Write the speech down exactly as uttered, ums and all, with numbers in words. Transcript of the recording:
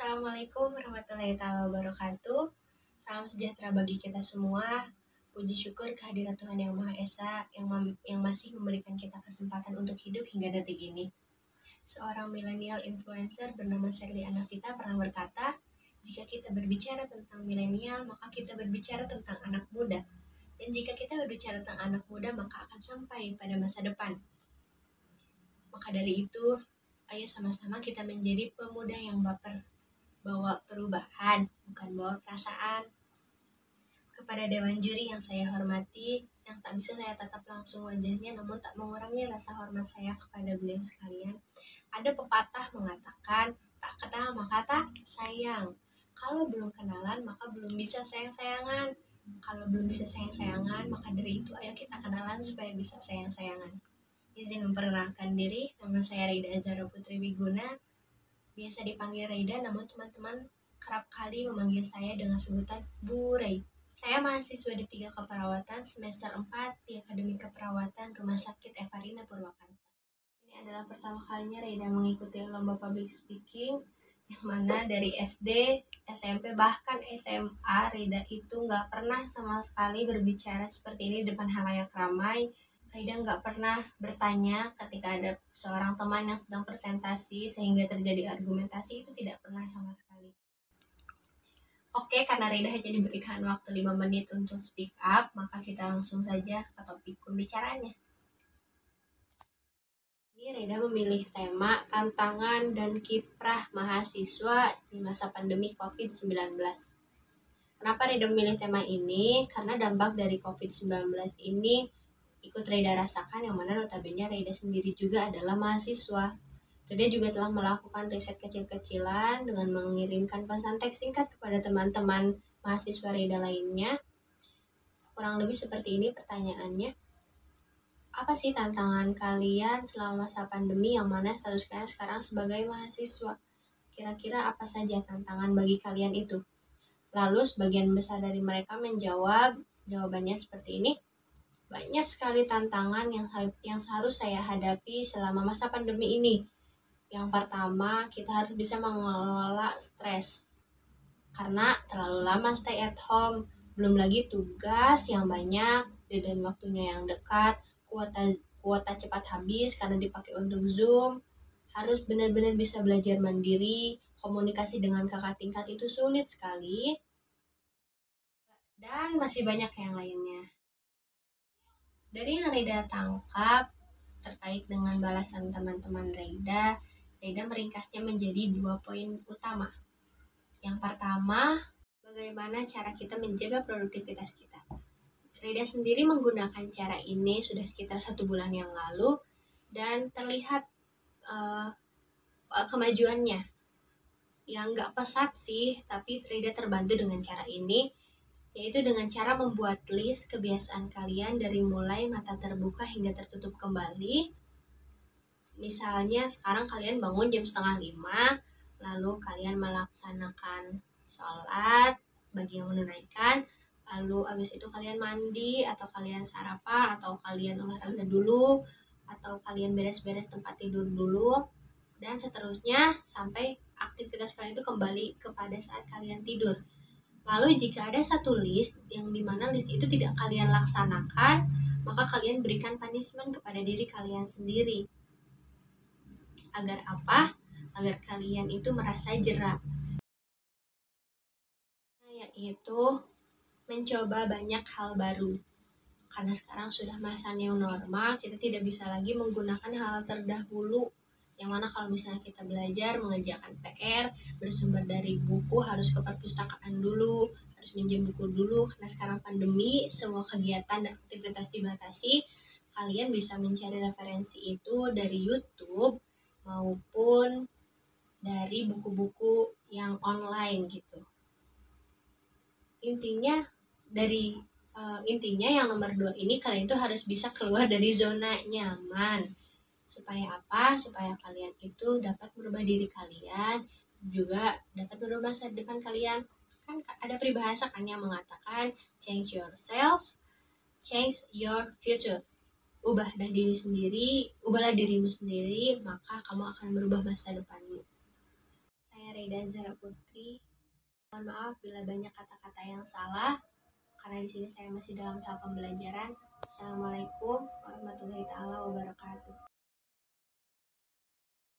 Assalamualaikum warahmatullahi wabarakatuh. Salam sejahtera bagi kita semua. Puji syukur kehadirat Tuhan Yang Maha Esa yang, yang masih memberikan kita kesempatan untuk hidup hingga detik ini. Seorang milenial influencer bernama Sherly Anavita pernah berkata, jika kita berbicara tentang milenial, maka kita berbicara tentang anak muda. Dan jika kita berbicara tentang anak muda, maka akan sampai pada masa depan. Maka dari itu, ayo sama-sama kita menjadi pemuda yang baper, bawa perubahan, bukan bawa perasaan. Kepada Dewan Juri yang saya hormati, yang tak bisa saya tatap langsung wajahnya, namun tak mengurangi rasa hormat saya kepada beliau sekalian. Ada pepatah mengatakan, tak kenal maka tak sayang. Kalau belum kenalan, maka belum bisa sayang-sayangan. Kalau belum bisa sayang-sayangan, maka dari itu ayo kita kenalan supaya bisa sayang-sayangan. Izin memperkenalkan diri, nama saya Raida Azhara Putri Wiguna. Biasa dipanggil Raida, namun teman-teman kerap kali memanggil saya dengan sebutan Bu Ray. Saya mahasiswa di tiga keperawatan semester empat di Akademi Keperawatan Rumah Sakit Evarina Purwakarta. Ini adalah pertama kalinya Raida mengikuti lomba public speaking, yang mana dari S D, S M P, bahkan S M A, Raida itu nggak pernah sama sekali berbicara seperti ini di depan halayak ramai. Raida nggak pernah bertanya ketika ada seorang teman yang sedang presentasi sehingga terjadi argumentasi, itu tidak pernah sama sekali. Oke, karena Raida hanya diberikan waktu lima menit untuk speak up, maka kita langsung saja ke topik pembicaraannya. Ini Raida memilih tema tantangan dan kiprah mahasiswa di masa pandemi covid sembilan belas. Kenapa Raida memilih tema ini? Karena dampak dari covid sembilan belas ini ikut Raida rasakan, yang mana notabene Raida sendiri juga adalah mahasiswa. Raida juga telah melakukan riset kecil-kecilan dengan mengirimkan pesan teks singkat kepada teman-teman mahasiswa Raida lainnya. Kurang lebih seperti ini pertanyaannya. Apa sih tantangan kalian selama masa pandemi, yang mana status kalian sekarang sebagai mahasiswa? Kira-kira apa saja tantangan bagi kalian itu? Lalu sebagian besar dari mereka menjawab, jawabannya seperti ini. Banyak sekali tantangan yang, yang harus saya hadapi selama masa pandemi ini. Yang pertama, kita harus bisa mengelola stres. Karena terlalu lama stay at home, belum lagi tugas yang banyak, deadline waktunya yang dekat, kuota kuota cepat habis karena dipakai untuk Zoom. Harus benar-benar bisa belajar mandiri, komunikasi dengan kakak tingkat itu sulit sekali. Dan masih banyak yang lainnya. Dari yang Raida tangkap terkait dengan balasan teman-teman Raida, Raida meringkasnya menjadi dua poin utama. Yang pertama, bagaimana cara kita menjaga produktivitas kita. Raida sendiri menggunakan cara ini sudah sekitar satu bulan yang lalu, dan terlihat uh, kemajuannya. Yang nggak pesat sih, tapi Raida terbantu dengan cara ini, yaitu dengan cara membuat list kebiasaan kalian dari mulai mata terbuka hingga tertutup kembali. Misalnya sekarang kalian bangun jam setengah lima, lalu kalian melaksanakan sholat bagi yang menunaikan, lalu abis itu kalian mandi, atau kalian sarapan, atau kalian olahraga dulu, atau kalian beres-beres tempat tidur dulu, dan seterusnya sampai aktivitas kalian itu kembali kepada saat kalian tidur. Lalu jika ada satu list yang dimana list itu tidak kalian laksanakan, maka kalian berikan punishment kepada diri kalian sendiri. Agar apa? Agar kalian itu merasa jera. Yaitu mencoba banyak hal baru. Karena sekarang sudah masa new normal, kita tidak bisa lagi menggunakan hal terdahulu. Yang mana kalau misalnya kita belajar, mengerjakan P R, bersumber dari buku, harus ke perpustakaan dulu, harus minjem buku dulu. Karena sekarang pandemi, semua kegiatan dan aktivitas dibatasi. Kalian bisa mencari referensi itu dari YouTube maupun dari buku-buku yang online gitu. Intinya dari uh, intinya yang nomor dua ini, kalian itu harus bisa keluar dari zona nyaman. Supaya apa? Supaya kalian itu dapat merubah diri kalian, juga dapat merubah masa depan kalian. Kan ada peribahasa kan yang mengatakan change yourself, change your future. Ubahlah diri sendiri, ubahlah dirimu sendiri, maka kamu akan merubah masa depanmu. Saya Aida Zara Putri. Mohon maaf bila banyak kata-kata yang salah, karena di sini saya masih dalam tahap pembelajaran. Assalamualaikum warahmatullahi taala wabarakatuh.